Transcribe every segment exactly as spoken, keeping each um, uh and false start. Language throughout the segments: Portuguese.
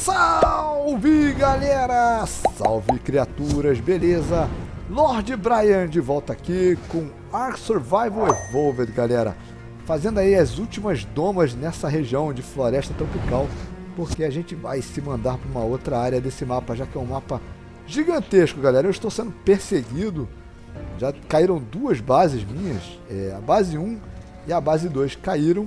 Salve galera! Salve criaturas, beleza? Lord Brian de volta aqui com Ark Survival Evolved, galera. Fazendo aí as últimas domas nessa região de floresta tropical, porque a gente vai se mandar para uma outra área desse mapa, já que é um mapa gigantesco, galera. Eu estou sendo perseguido, já caíram duas bases minhas, é, a base um e a base dois caíram.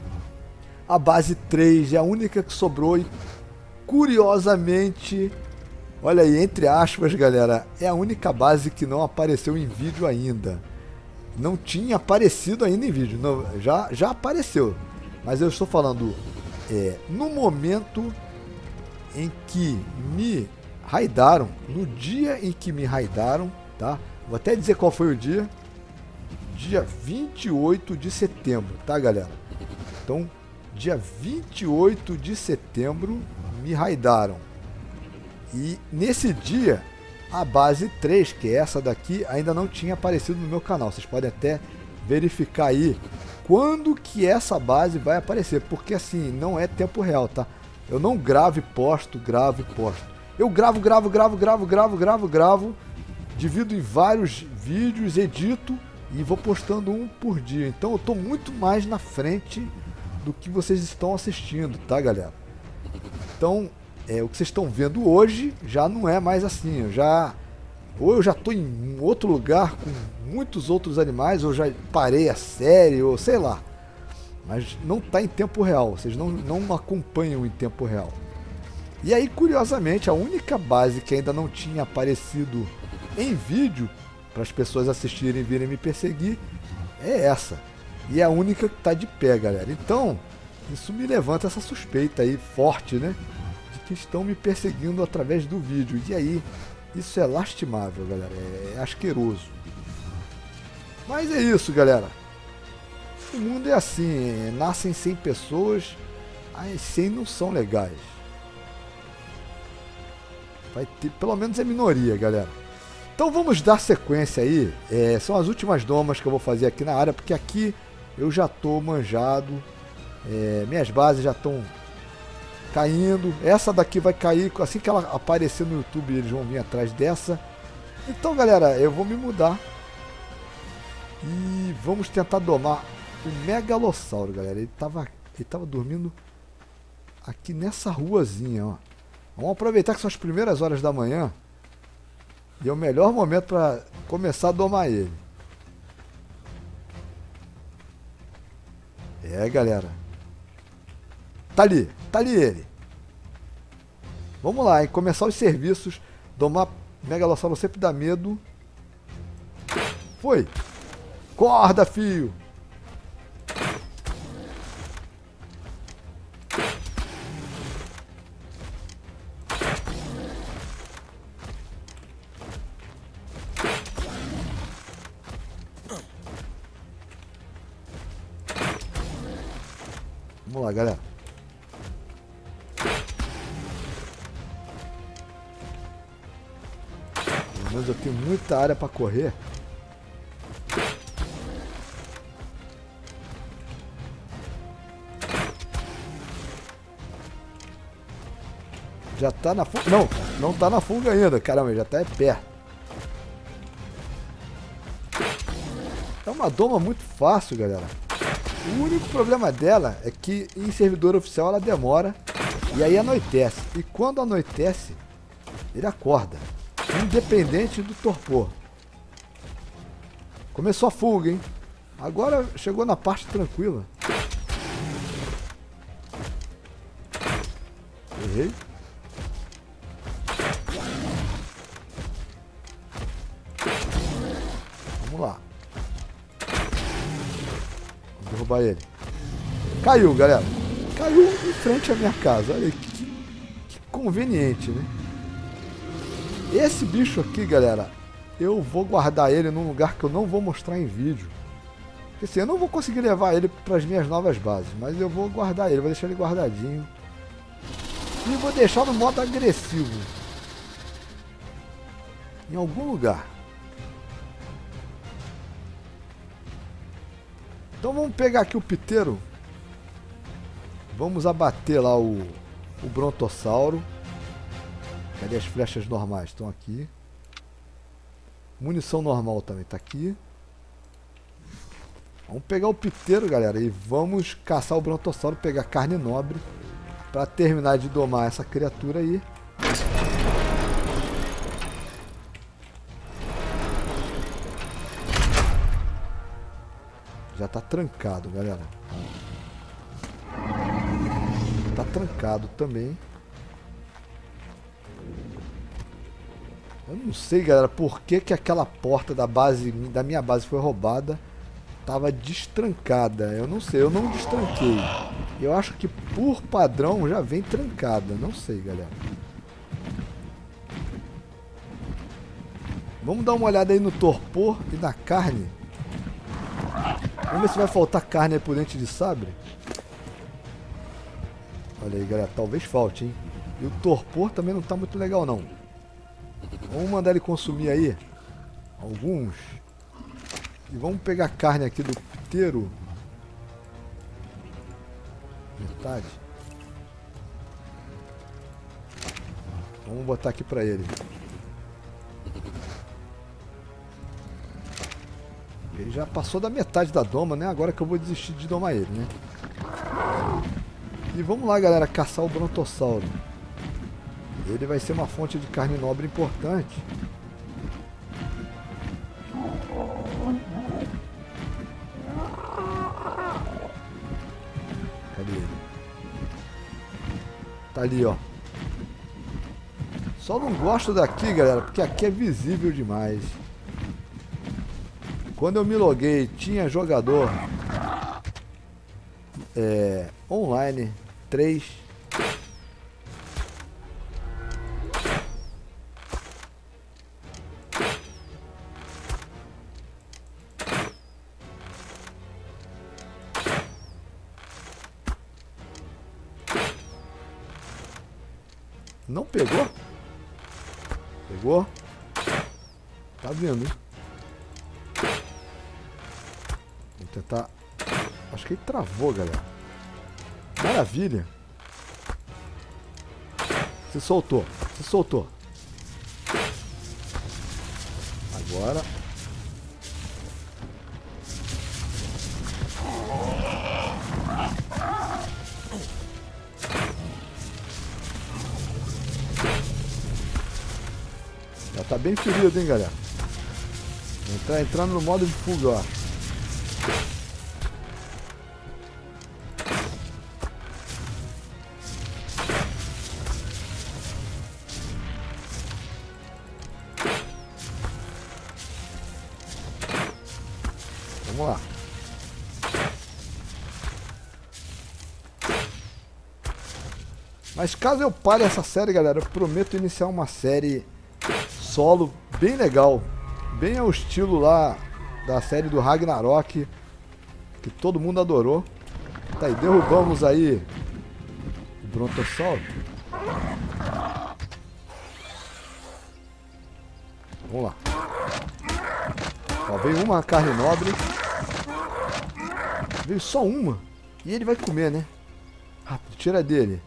A base três é a única que sobrou e, curiosamente, olha aí, entre aspas, galera, é a única base que não apareceu em vídeo ainda. Não tinha aparecido ainda em vídeo, não, já, já apareceu. Mas eu estou falando, é, no momento em que me raidaram, no dia em que me raidaram, tá? Vou até dizer qual foi o dia. Dia vinte e oito de setembro, tá, galera? Então, dia vinte e oito de setembro me raidaram. E nesse dia a base três, que é essa daqui, ainda não tinha aparecido no meu canal. Vocês podem até verificar aí quando que essa base vai aparecer, porque assim, não é tempo real, tá? Eu não gravo e posto, gravo e posto. Eu gravo, gravo, gravo, gravo, gravo, gravo, gravo, divido em vários vídeos, edito e vou postando um por dia. Então eu tô muito mais na frente do que vocês estão assistindo, tá, galera? Então, é, o que vocês estão vendo hoje já não é mais assim. Eu já, ou eu já estou em outro lugar com muitos outros animais, ou já parei a série, ou sei lá. Mas não está em tempo real, vocês não, não acompanham em tempo real. E aí, curiosamente, a única base que ainda não tinha aparecido em vídeo para as pessoas assistirem e virem me perseguir é essa. E é a única que está de pé, galera. Então, isso me levanta essa suspeita aí forte, né? De que estão me perseguindo através do vídeo. E aí, isso é lastimável, galera. É asqueroso. Mas é isso, galera. O mundo é assim. É, nascem cem pessoas, as cem não são legais. Vai ter, pelo menos é minoria, galera. Então vamos dar sequência aí. É, são as últimas domas que eu vou fazer aqui na área, porque aqui eu já tô manjado. É, minhas bases já estão caindo. Essa daqui vai cair assim que ela aparecer no YouTube, eles vão vir atrás dessa. Então, galera, eu vou me mudar e vamos tentar domar o Megalossauro, galera. Ele tava, ele tava dormindo aqui nessa ruazinha, ó. Vamos aproveitar que são as primeiras horas da manhã e é o melhor momento para começar a domar ele. É, galera. Tá ali, tá ali ele. Vamos lá, hein? Começar os serviços. Domar Megalossauro sempre dá medo. Foi. Corda, fio. Vamos lá, galera. Pelo menos eu tenho muita área para correr. Já tá na fuga. Não, não tá na fuga ainda. Caramba, já tá perto. É uma doma muito fácil, galera. O único problema dela é que em servidor oficial ela demora e aí anoitece. E quando anoitece, ele acorda, independente do torpor. Começou a fuga, hein? Agora chegou na parte tranquila. Errei. Vamos lá. Derrubar ele. Caiu, galera. Caiu em frente à minha casa. Olha que, que conveniente, né? Esse bicho aqui, galera, eu vou guardar ele num lugar que eu não vou mostrar em vídeo. Porque assim, eu não vou conseguir levar ele para as minhas novas bases, mas eu vou guardar ele, vou deixar ele guardadinho. E vou deixar no modo agressivo. Em algum lugar. Então vamos pegar aqui o piteiro. Vamos abater lá o o brontossauro. Cadê as flechas normais? Estão aqui. Munição normal também está aqui. Vamos pegar o piteiro, galera, e vamos caçar o brontossauro, pegar carne nobre para terminar de domar essa criatura aí. Já tá trancado, galera. Tá trancado também. Eu não sei, galera, por que que aquela porta da base, da minha base foi roubada. Tava destrancada. Eu não sei, eu não destranquei. Eu acho que por padrão já vem trancada. Não sei, galera. Vamos dar uma olhada aí no torpor e na carne. Vamos ver se vai faltar carne aí por dente de sabre. Olha aí, galera. Talvez falte, hein? E o torpor também não tá muito legal, não. Vamos mandar ele consumir aí alguns. E vamos pegar a carne aqui do piteiro. Metade. Vamos botar aqui pra ele. Ele já passou da metade da doma, né? Agora que eu vou desistir de domar ele, né? E vamos lá, galera, caçar o brontossauro. Ele vai ser uma fonte de carne nobre importante. Cadê ele? Tá ali, ó. Só não gosto daqui, galera, porque aqui é visível demais. Quando eu me loguei, tinha jogador é, online três. Não pegou? Pegou? Tá vendo, hein? Vou tentar... Acho que ele travou, galera. Maravilha. Se soltou. Se soltou. Agora... Já tá bem ferido, hein, galera. Entrar, entrando no modo de fuga, ó. Vamos lá. Mas caso eu pare essa série, galera, eu prometo iniciar uma série solo bem legal, bem ao estilo lá da série do Ragnarok, que todo mundo adorou. Tá aí, derrubamos aí o brontossauro. Vamos lá. Ó, veio uma carne nobre. Veio só uma. E ele vai comer, né? Rápido, tira dele.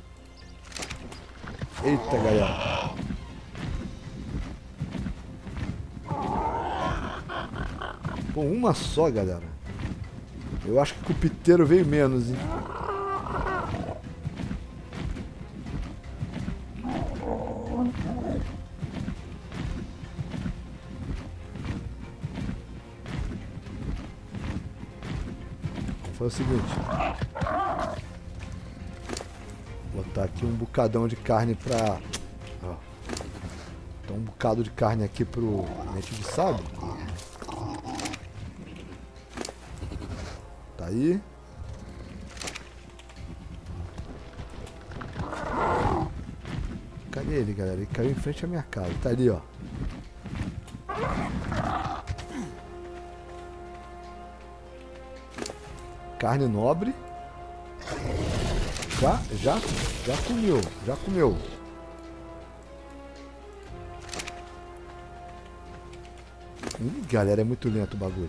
Eita, galera. Pô, uma só, galera. Eu acho que o piteiro veio menos, hein? Foi o seguinte. Vou botar aqui um bocadão de carne pra... Ó. Então um bocado de carne aqui pro dente de sabre. Tá aí. Cadê ele, galera? Ele caiu em frente à minha casa. Tá ali, ó. Carne nobre. Já, já, já comeu, já comeu. Ih, galera, é muito lento o bagulho.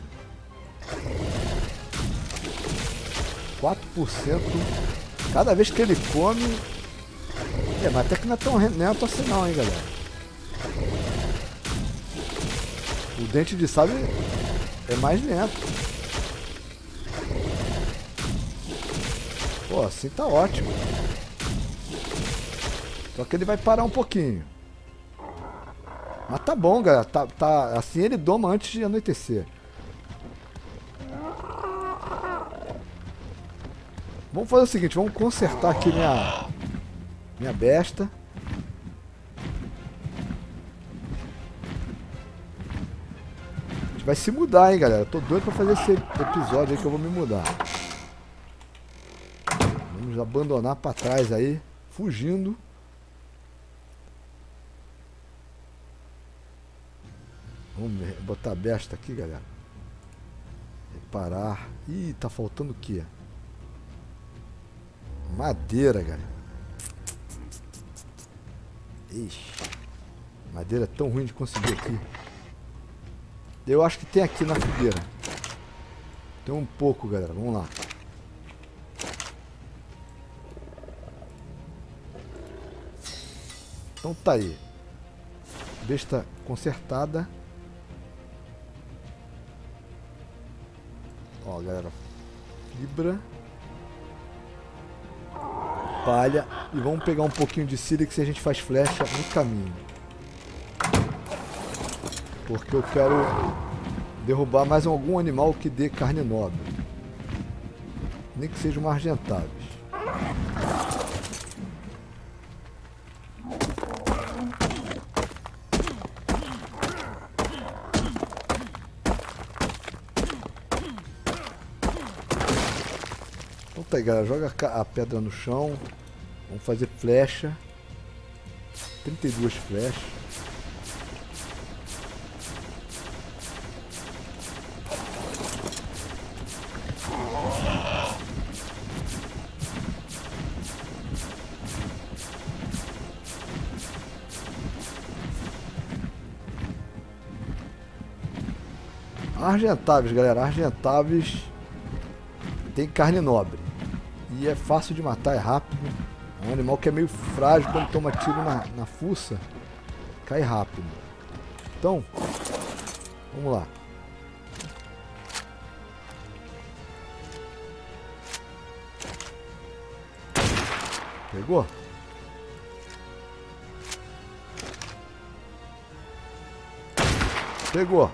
quatro por cento. Cada vez que ele come, É, mas até que não é tão lento assim não, hein, galera. O dente de sabre é mais lento. Pô, assim tá ótimo. Só que ele vai parar um pouquinho. Mas tá bom, galera. Tá, tá, assim ele doma antes de anoitecer. Vamos fazer o seguinte, vamos consertar aqui minha, minha besta. A gente vai se mudar, hein, galera. Eu tô doido pra fazer esse episódio aí que eu vou me mudar. Vamos abandonar pra trás aí, fugindo. Vamos botar a besta aqui, galera. Reparar. Ih, tá faltando o quê? Madeira, galera. Ixi. Madeira é tão ruim de conseguir aqui. Eu acho que tem aqui na fogueira. Tem um pouco, galera. Vamos lá. Então tá aí. Besta consertada. Ó, galera. Fibra. Palha. E vamos pegar um pouquinho de sílex e a gente faz flecha no caminho. Porque eu quero derrubar mais algum animal que dê carne nobre. Nem que seja uma argentavis. Então tá aí, galera. Joga a pedra no chão. Vamos fazer flecha. trinta e duas flechas. Argentavis, galera. Argentavis tem carne nobre. E é fácil de matar, é rápido. É um animal que é meio frágil, quando toma tiro na, na fuça, cai rápido. Então, vamos lá. Pegou? Pegou.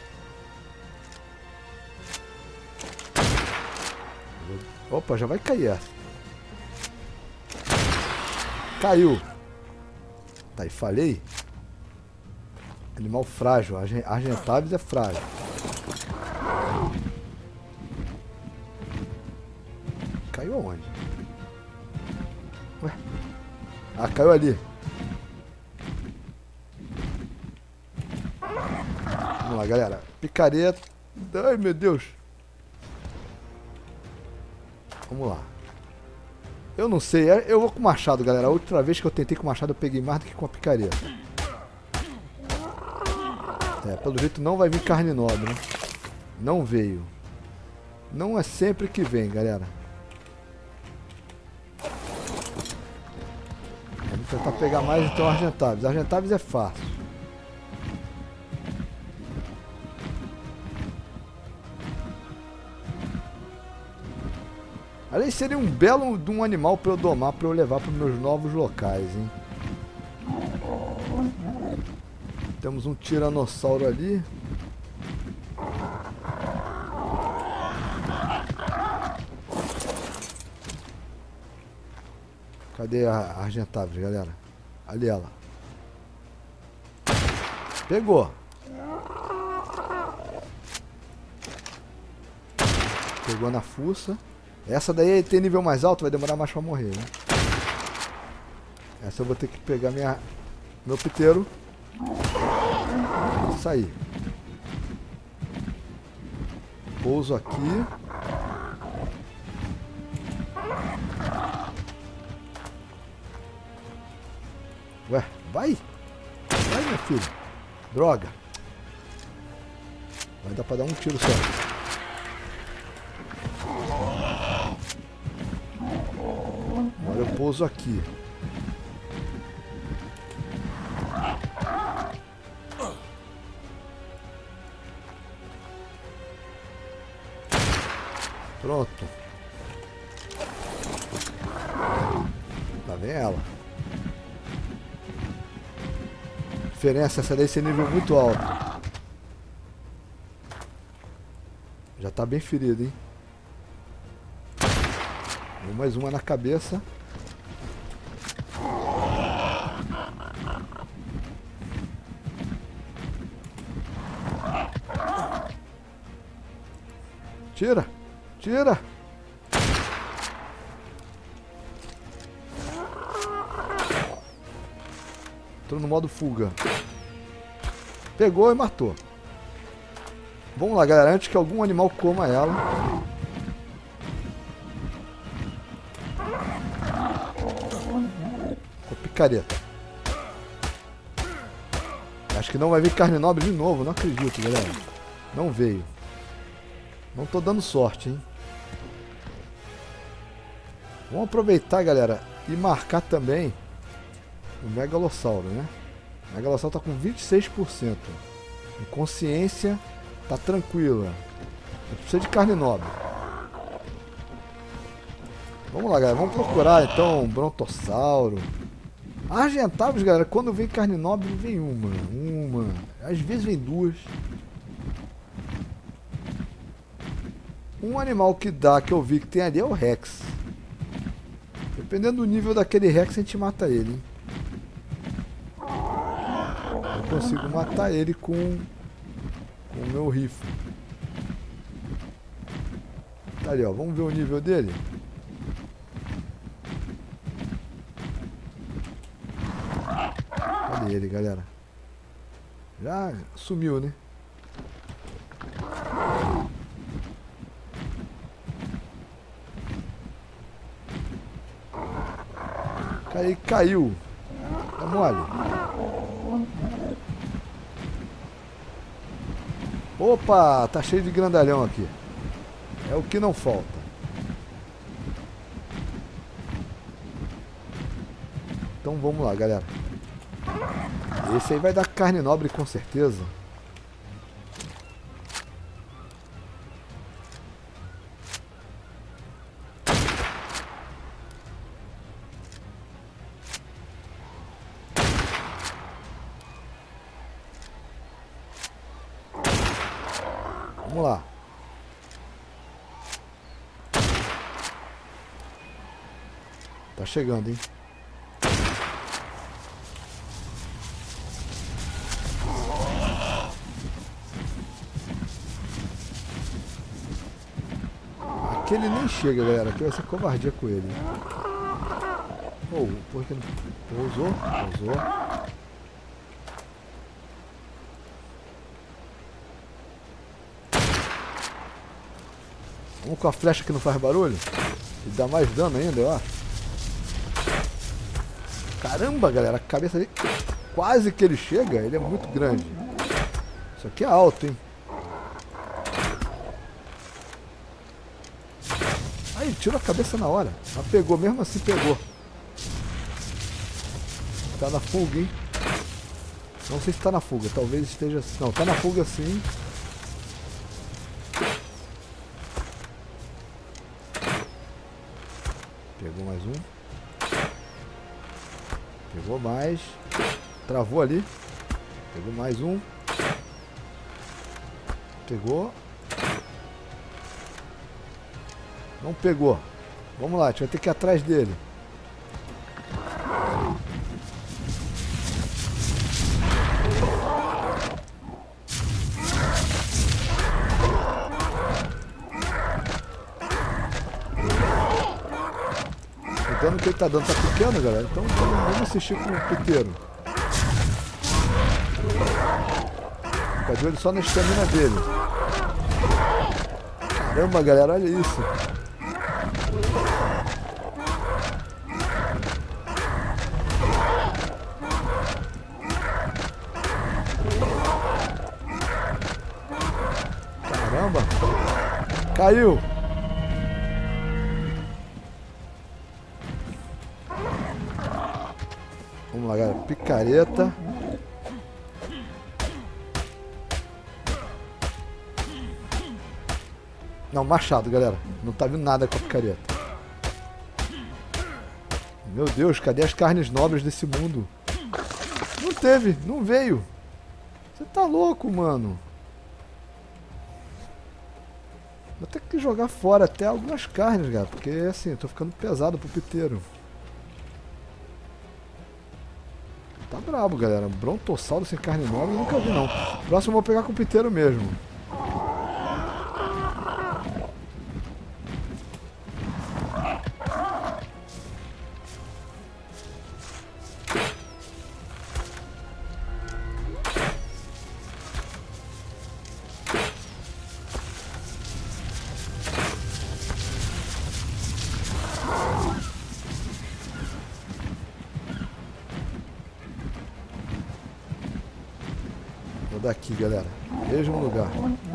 Opa, já vai cair essa. Caiu. Tá, e falei. Animal frágil. Argentavis é frágil. Caiu aonde? Ué? Ah, caiu ali. Vamos lá, galera. Picareta. Ai, meu Deus. Vamos lá. Eu não sei, eu vou com o machado, galera. A outra vez que eu tentei com o machado eu peguei mais do que com a picareta. É, pelo jeito não vai vir carne nobre, né? Não veio. Não é sempre que vem, galera. Vamos tentar pegar mais então Argentavis. Argentavis é fácil. Ali seria um belo de um animal para eu domar, para eu levar para os meus novos locais, hein? Temos um tiranossauro ali. Cadê a Argentavis, galera? Ali ela. Pegou. Pegou na fuça. Essa daí tem nível mais alto, vai demorar mais pra morrer, né? Essa eu vou ter que pegar minha, meu piteiro. Isso aí. Pouso aqui. Ué, vai! Vai, meu filho. Droga. Vai dar pra dar um tiro só. Agora eu pouso aqui. Pronto. Lá vem ela. Diferença, essa daí ser nível muito alto. Já tá bem ferido, hein? Vou mais uma na cabeça. Tira! Tira! Tô no modo fuga. Pegou e matou. Vamos lá, galera. Antes que algum animal coma ela. Com picareta. Acho que não vai vir carne nobre de novo. Não acredito, galera. Não veio. Não tô dando sorte, hein? Vamos aproveitar, galera, e marcar também o Megalossauro, né? O Megalossauro tá com vinte e seis por cento. Em consciência, tá tranquila. Precisa de carne nobre. Vamos lá, galera. Vamos procurar, então, um Brontossauro. Argentavos, galera, quando vem carne nobre, vem uma. Uma. Às vezes vem duas. Um animal que dá, que eu vi que tem ali, é o Rex. Dependendo do nível daquele Rex, a gente mata ele, hein? Eu consigo matar ele com, com o meu rifle. Tá ali, ó. Vamos ver o nível dele? Cadê ele, galera? Já sumiu, né? Aí caiu. Tá mole. Opa, tá cheio de grandalhão aqui. É o que não falta. Então vamos lá, galera. Esse aí vai dar carne nobre com certeza. Vamos lá. Tá chegando, hein? Aquele nem chega, galera. Aqui vai ser covardia com ele. Oh, por que não pousou? Pousou. Vamos com a flecha que não faz barulho. E dá mais dano ainda, eu acho. Caramba, galera. A cabeça dele... Quase que ele chega. Ele é muito grande. Isso aqui é alto, hein. Aí, tirou a cabeça na hora. Ela pegou, mesmo assim pegou. Tá na fuga, hein. Não sei se tá na fuga. Talvez esteja... Não, tá na fuga sim. Pegou mais um. Pegou mais. Travou ali. Pegou mais um. Pegou. Não pegou. Vamos lá, a gente vai ter que ir atrás dele. O dano que ele tá dando tá pequeno, galera. Então vamos assistir com o puteiro. Fica de olho só na estamina dele. Caramba, galera, olha isso. Caramba. Caiu. Vamos lá, galera. Picareta. Não, machado, galera. Não tá vindo nada com a picareta. Meu Deus, cadê as carnes nobres desse mundo? Não teve, não veio. Você tá louco, mano. Vou ter que jogar fora até algumas carnes, cara. Porque assim, eu tô ficando pesado pro piteiro. Tá brabo, galera. Brontossauro sem carne nobre eu nunca vi, não. Próximo eu vou pegar com o piteiro mesmo. Vou daqui, galera. Mesmo lugar.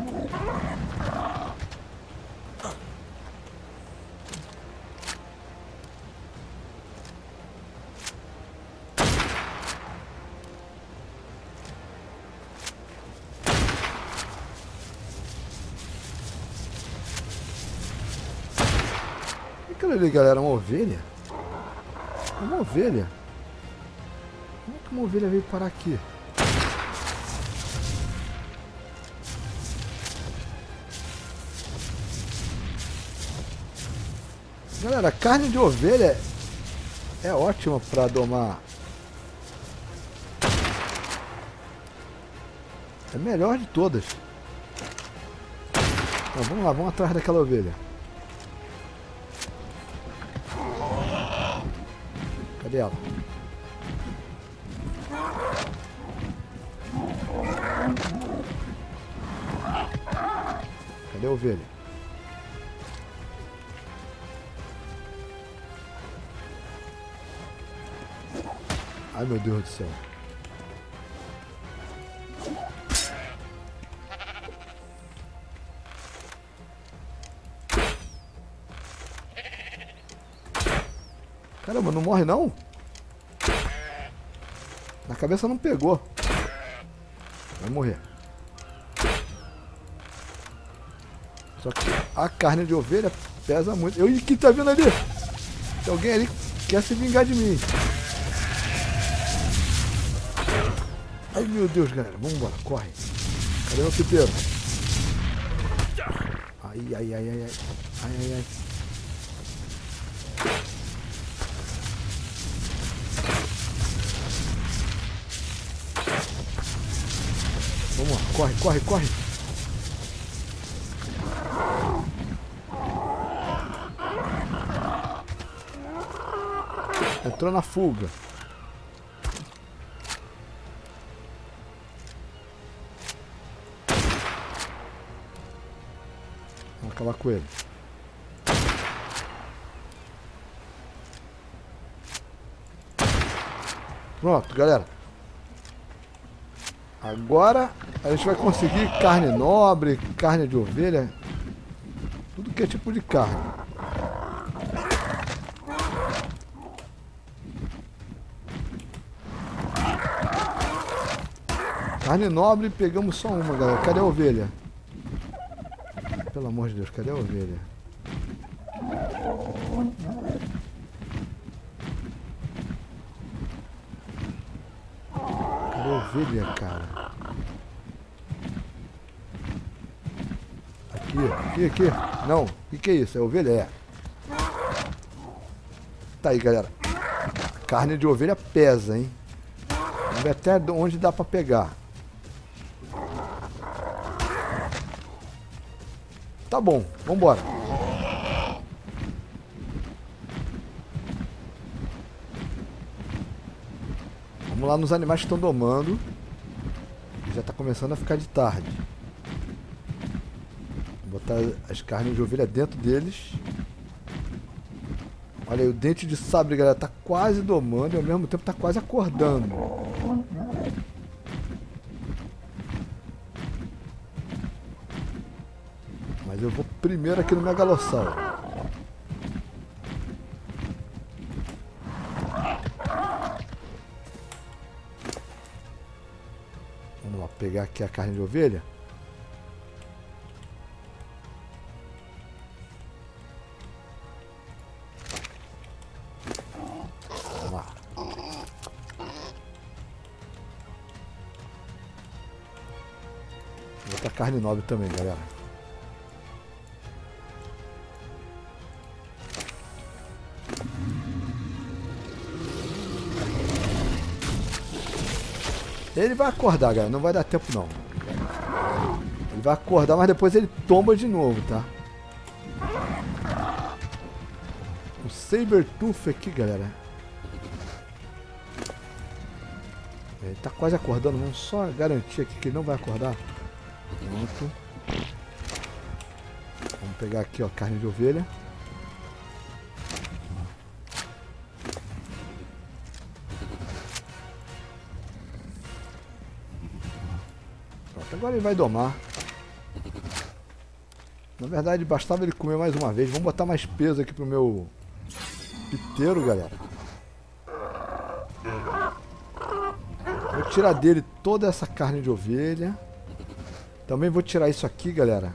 E aquilo ali, galera? Uma ovelha? Uma ovelha? Como é que uma ovelha veio parar aqui? Galera, carne de ovelha é ótima para domar. É a melhor de todas. Então, vamos lá, vamos atrás daquela ovelha. Cadê ela? Cadê a ovelha? Ai, meu Deus do céu. Caramba, não morre não? Na cabeça não pegou. Vai morrer. Só que a carne de ovelha pesa muito. Eu, e quem tá vindo ali? Tem alguém ali que quer se vingar de mim. Ai, meu Deus, galera. Vamos embora. Corre. Cadê meu piteiro? Ai, ai, ai, ai, ai. Ai, ai, ai. Vamos lá. Corre, corre, corre. Entrou na fuga. Vamos acabar com ele. Pronto, galera. Agora a gente vai conseguir carne nobre, carne de ovelha. Tudo que é tipo de carne. Carne nobre, pegamos só uma, galera. Cadê a ovelha? Pelo amor de Deus, cadê a ovelha? Cadê a ovelha, cara? Aqui, aqui, aqui. Não, o que, que é isso? É ovelha? É. Tá aí, galera. Carne de ovelha pesa, hein? Vamos ver até onde dá pra pegar. Tá bom, vambora. Vamos lá nos animais que estão domando. Já tá começando a ficar de tarde. Vou botar as carnes de ovelha dentro deles. Olha aí, o dente de sabre, galera, tá quase domando e ao mesmo tempo tá quase acordando. Mas eu vou primeiro aqui no Megalossauro. Vamos lá, pegar aqui a carne de ovelha. carne nobre também, galera. Ele vai acordar, galera. Não vai dar tempo, não. Ele vai acordar, mas depois ele tomba de novo, tá? O Sabertooth aqui, galera. Ele tá quase acordando. Vamos só garantir aqui que ele não vai acordar. Pronto. Vamos pegar aqui, ó, carne de ovelha. Pronto, agora ele vai domar. Na verdade, bastava ele comer mais uma vez. Vamos botar mais peso aqui pro meu piteiro, galera. Vou tirar dele toda essa carne de ovelha. Também vou tirar isso aqui, galera.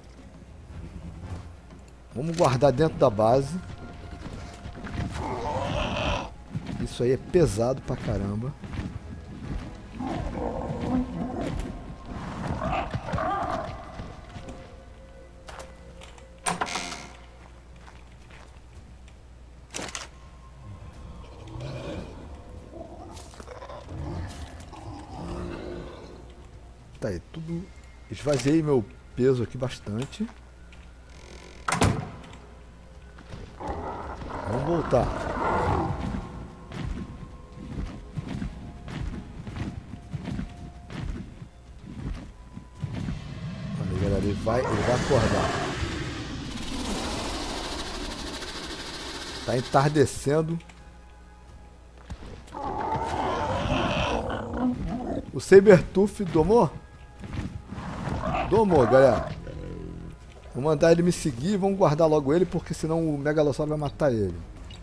Vamos guardar dentro da base. Isso aí é pesado pra caramba. Tá aí, tudo. Esvaziei meu peso aqui bastante. Vamos voltar. Olha, galera, ele vai, ele vai acordar. Tá entardecendo. O Sabertooth domou? Domou, galera. Vou mandar ele me seguir e vamos guardar logo ele, porque senão o Megalossauro vai matar ele.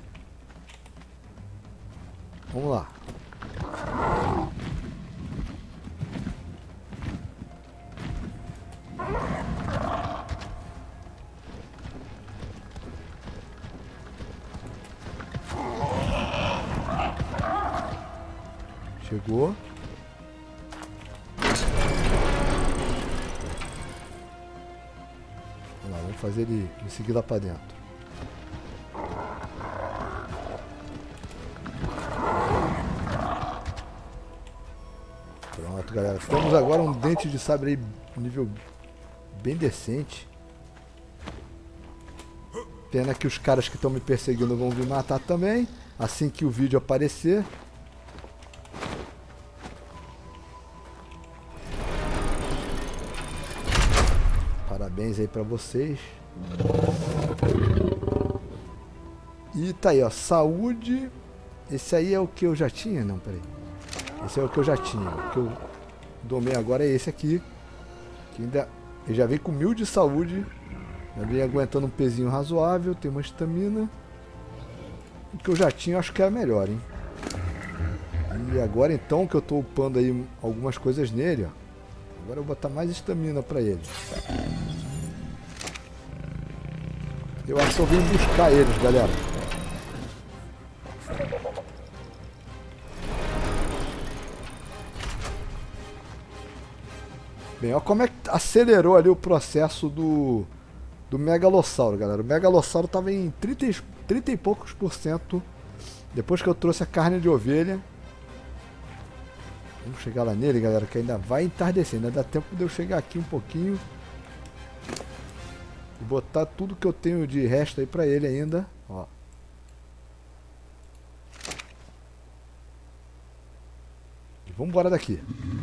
Vamos lá. Chegou. Vamos fazer ele me seguir lá pra dentro. Pronto, galera. Temos agora um dente de sabre aí, nível bem decente. Pena que os caras que estão me perseguindo vão me matar também, assim que o vídeo aparecer. Parabéns aí pra vocês. E tá aí, ó, saúde. Esse aí é o que eu já tinha? Não, peraí. Esse é o que eu já tinha. O que eu domei agora é esse aqui. Que ainda, ele já vem com mil de saúde. Já vem aguentando um pezinho razoável. Tem uma estamina. O que eu já tinha eu acho que era melhor, hein. E agora então que eu tô upando aí algumas coisas nele, ó. Agora eu vou botar mais estamina pra ele. Eu acho que eu vim buscar eles, galera. Bem, olha como é que acelerou ali o processo do, do Megalossauro, galera. O Megalossauro tava em trinta, trinta e poucos por cento depois que eu trouxe a carne de ovelha. Vamos chegar lá nele, galera, que ainda vai entardecer. Ainda dá tempo de eu chegar aqui um pouquinho e botar tudo que eu tenho de resto aí pra ele ainda. Ó. E vamos embora daqui.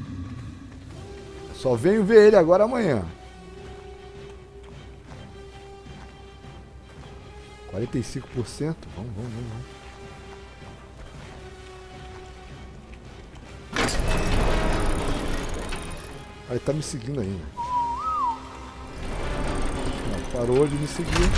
Só venho ver ele agora amanhã. quarenta e cinco por cento. Vamos, vamos, vamos, vamos. Aí tá me seguindo ainda. Parou de me seguir.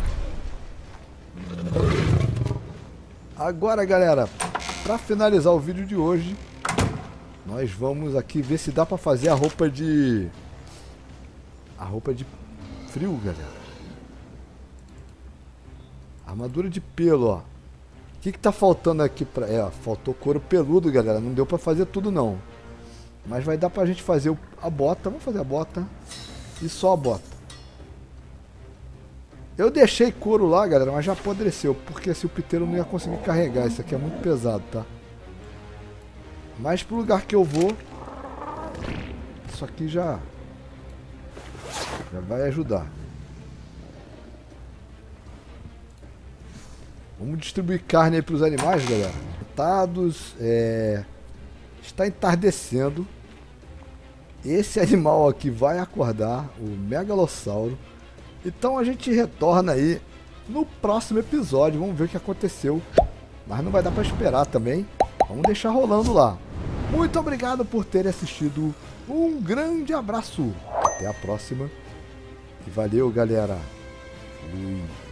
Agora, galera, pra finalizar o vídeo de hoje, nós vamos aqui ver se dá pra fazer a roupa de... A roupa de frio, galera. Armadura de pelo, ó. O que que tá faltando aqui pra... É, ó, faltou couro peludo, galera. Não deu pra fazer tudo, não. Mas vai dar pra gente fazer o, a bota. Vamos fazer a bota. E só a bota. Eu deixei couro lá, galera, mas já apodreceu. Porque se o piteiro não ia conseguir carregar. Isso aqui é muito pesado, tá? Mas pro lugar que eu vou, isso aqui já, já vai ajudar. Vamos distribuir carne aí pros animais, galera. Coitados, é... está entardecendo. Esse animal aqui vai acordar, o Megalossauro. Então a gente retorna aí no próximo episódio. Vamos ver o que aconteceu. Mas não vai dar pra esperar também. Vamos deixar rolando lá. Muito obrigado por ter assistido. Um grande abraço. Até a próxima. E valeu, galera. Fui.